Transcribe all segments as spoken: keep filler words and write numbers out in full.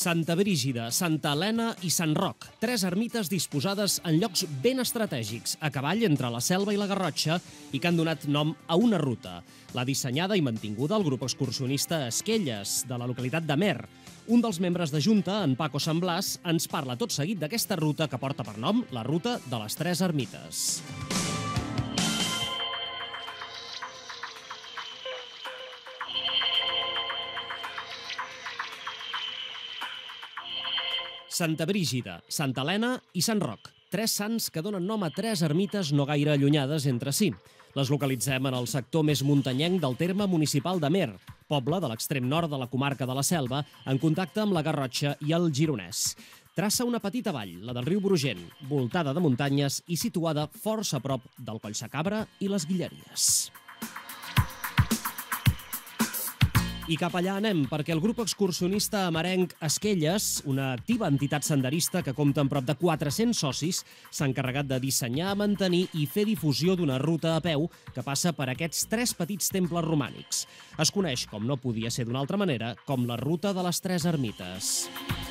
Santa Brígida, Santa Helena i Sant Roc, tres ermites disposades en llocs ben estratègics, a cavall entre la Selva i la Garrotxa, i que han donat nom a una ruta. L'ha dissenyada i mantinguda el grup excursionista Esquelles, de la localitat d'Amer. Un dels membres de Junta, en Paco Samblàs, ens parla tot seguit d'aquesta ruta que porta per nom la Ruta de les Tres Ermites. Santa Brígida, Santa Helena i Sant Roc, tres sants que donen nom a tres ermites no gaire allunyades entre si. Les localitzem en el sector més muntanyenc del terme municipal d'Amer, poble de l'extrem nord de la comarca de la Selva, en contacte amb la Garrotxa i el Gironès. Traça una petita vall, la del riu Brugent, voltada de muntanyes i situada força a prop del Collsacabra i les Guilleries. I cap allà anem, perquè el grup excursionista amerenc Esquelles, una activa entitat senderista que compta amb prop de quatre-cents socis, s'ha encarregat de dissenyar, mantenir i fer difusió d'una ruta a peu que passa per aquests tres petits temples romànics. Es coneix, com no podia ser d'una altra manera, com la Ruta de les Tres Ermites.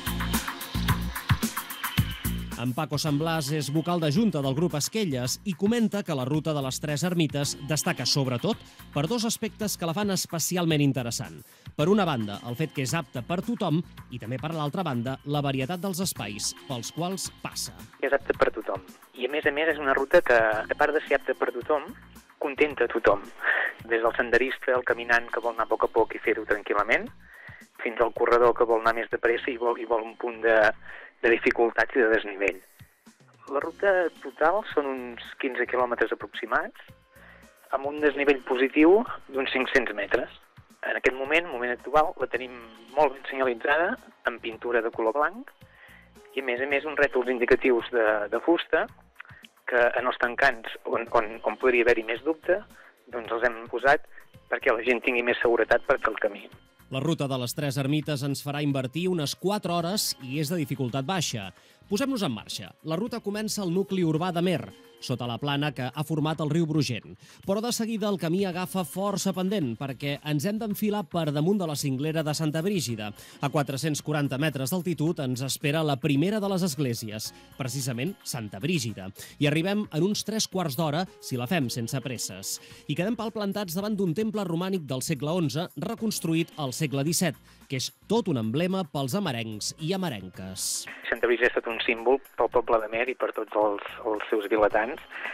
En Paco Samblàs és vocal de Junta del grup Esquelles i comenta que la Ruta de les Tres Ermites destaca sobretot per dos aspectes que la fan especialment interessant. Per una banda, el fet que és apta per tothom i també per l'altra banda, la varietat dels espais pels quals passa. És apta per tothom. I a més a més és una ruta que, a part de ser apta per tothom, contenta a tothom. Des del senderista, el caminant que vol anar a poc a poc i fer-ho tranquil·lament, fins al corredor que vol anar més de pressa i vol, i vol un punt de, de dificultats i de desnivell. La ruta total són uns quinze quilòmetres aproximats, amb un desnivell positiu d'uns cinc-cents metres. En aquest moment, moment actual, la tenim molt ben senyalitzada, amb pintura de color blanc, i a més a més uns rètols indicatius de, de fusta, que en els tancants, on, on, on podria haver-hi més dubte, doncs els hem posat perquè la gent tingui més seguretat per fer el camí. La Ruta de les Tres Ermites ens farà invertir unes quatre hores i és de dificultat baixa. Posem-nos en marxa. La ruta comença al nucli urbà d'Amer, sota la plana que ha format el riu Brugent. Però de seguida el camí agafa força pendent perquè ens hem d'enfilar per damunt de la cinglera de Santa Brígida. A quatre-cents quaranta metres d'altitud ens espera la primera de les esglésies, precisament Santa Brígida. I arribem en uns tres quarts d'hora si la fem sense presses. I quedem palplantats davant d'un temple romànic del segle onze reconstruït al segle disset, que és tot un emblema pels amerencs i amerenques. Santa Brígida ha estat un símbol pel poble d'Amer i per tots els, els seus vilatans.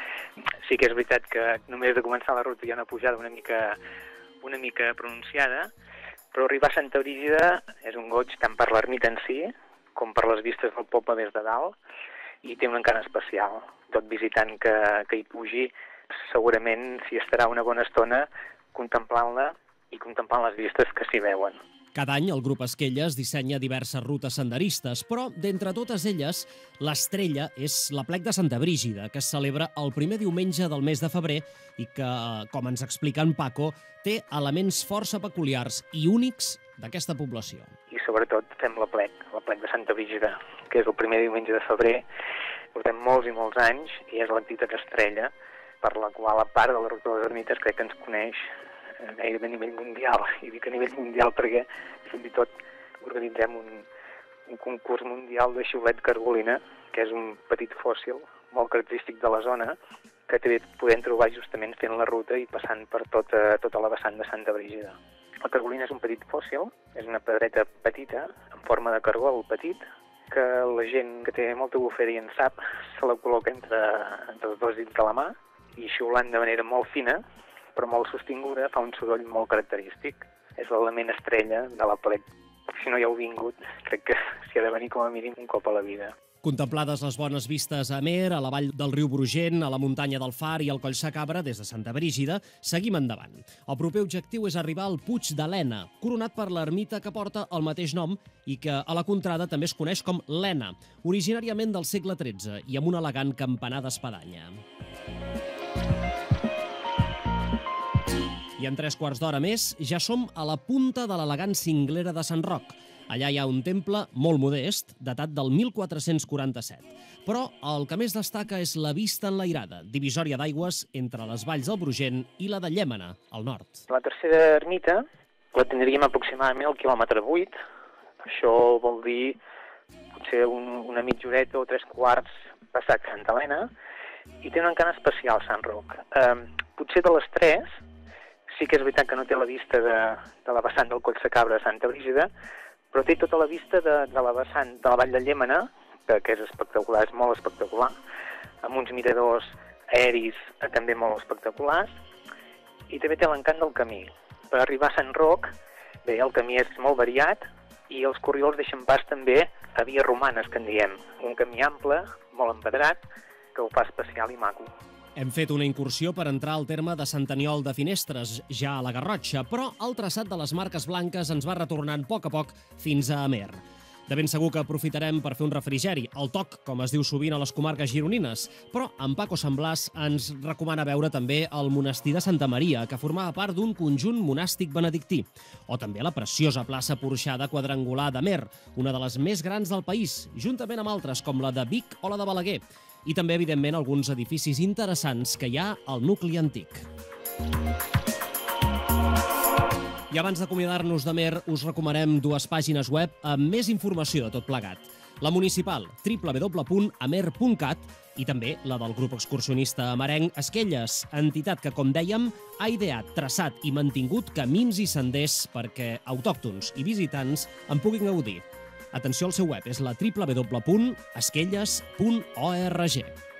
Sí que és veritat que només de començar la ruta hi ha una pujada una mica, una mica pronunciada, però arribar a Santa Brígida és un goig tant per l'ermita en si com per les vistes del poble des de dalt i té un encant especial. Tot visitant que, que hi pugi segurament s'hi estarà una bona estona contemplant-la i contemplant les vistes que s'hi veuen. Cada any el grup Esquelles dissenya diverses rutes senderistes, però d'entre totes elles, l'estrella és l'Aplec de Santa Brígida, que es celebra el primer diumenge del mes de febrer i que, com ens explica en Paco, té elements força peculiars i únics d'aquesta població. I sobretot fem l'Aplec, l'Aplec de Santa Brígida, que és el primer diumenge de febrer. Portem molts i molts anys i és l'entitat estrella per la qual, a part de la Ruta de les Ermites, crec que ens coneix gairebé a nivell mundial, i dic a nivell mundial perquè fins i tot organitzem un, un concurs mundial de xiulet cargolina, que és un petit fòssil molt característic de la zona, que també podem trobar justament fent la ruta i passant per tota, tota la vessant de Santa Brígida. La cargolina és un petit fòssil, és una pedreta petita, en forma de cargol petit, que la gent que té molta bufera i en sap, se la col·loca entre, entre els dos dits de la mà, i xiulant de manera molt fina, però molt sostinguda, fa un soroll molt característic. És l'element estrella de l'Aplec. Si no hi heu vingut, crec que s'hi ha de venir com a mínim un cop a la vida. Contemplades les bones vistes a Amer, a la vall del riu Brugent, a la muntanya del Far i al Collsacabra des de Santa Brígida, seguim endavant. El proper objectiu és arribar al Puig de l'Ena, coronat per l'ermita que porta el mateix nom i que a la contrada també es coneix com l'Ena, originàriament del segle tretze i amb un elegant campanar d'espadanya. I en tres quarts d'hora més ja som a la punta de l'elegant cinglera de Sant Roc. Allà hi ha un temple molt modest, datat del mil quatre-cents quaranta-set. Però el que més destaca és la vista enlairada, divisòria d'aigües entre les valls del Brugent i la de Llémena, al nord. La tercera ermita la tindríem aproximadament al quilòmetre vuit, Això vol dir potser un, una mitja horeta o tres quarts passat Santa Helena, i té un encant especial Sant Roc. Eh, potser de les tres, sí que és veritat que no té la vista de, de la vessant del Collsacabra de Santa Brígida, però té tota la vista de, de la vessant de la Vall de Llémena, que, que és espectacular, és molt espectacular, amb uns miradors aeris eh, també molt espectaculars, i també té l'encant del camí. Per arribar a Sant Roc, bé, el camí és molt variat, i els corriols deixen pas també a vies romanes, que en diem. Un camí ample, molt empedrat, que ho fa especial i maco. Hem fet una incursió per entrar al terme de Sant Aniol de Finestres, ja a la Garrotxa, però el traçat de les marques blanques ens va retornant a poc a poc fins a Amer. De ben segur que aprofitarem per fer un refrigeri, el toc, com es diu sovint a les comarques gironines, però en Paco Samblàs ens recomana veure també el monestir de Santa Maria, que formava part d'un conjunt monàstic benedictí, o també la preciosa plaça porxada quadrangular d'Amer, una de les més grans del país, juntament amb altres com la de Vic o la de Balaguer, i també, evidentment, alguns edificis interessants que hi ha al nucli antic. I abans d'acomiadar-nos d'Amer, us recomanem dues pàgines web amb més informació de tot plegat. La municipal, w w w punt amer punt cat, i també la del grup excursionista amerenc Esquelles, entitat que, com dèiem, ha ideat, traçat i mantingut camins i senders perquè autòctons i visitants en puguin gaudir. Atenció al seu web, és la w w w punt esquelles punt org.